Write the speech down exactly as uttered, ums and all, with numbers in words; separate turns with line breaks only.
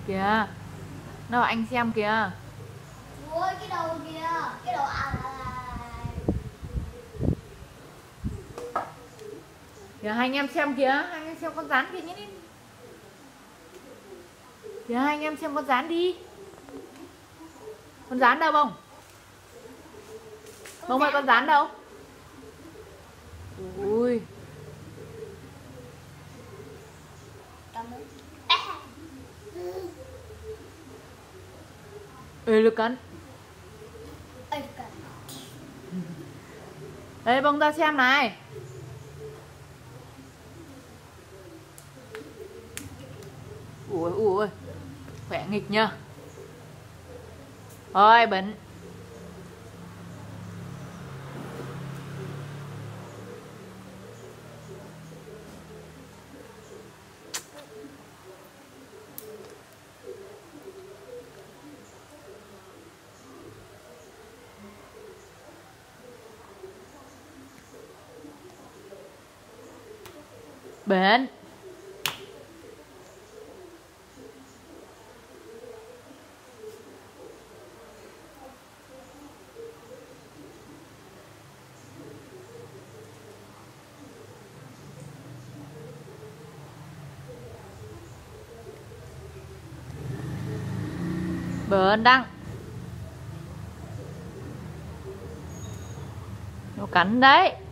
Kìa. Nào anh xem kìa.
Ôi cái đầu kìa. Cái đầu à là...
Kìa hai anh em xem kìa. Hai anh em xem con rắn kìa nhé. Kìa hai anh em xem con rắn đi. Con rắn đâu Bông? Bông ơi con rắn đâu? Ui. Ê lực cắn. Đây Bông ra xem này. Ui ui. Khỏe nghịch nhá. Ôi bẩn. Bẩn. Bẩn đăng. Nó cắn đấy.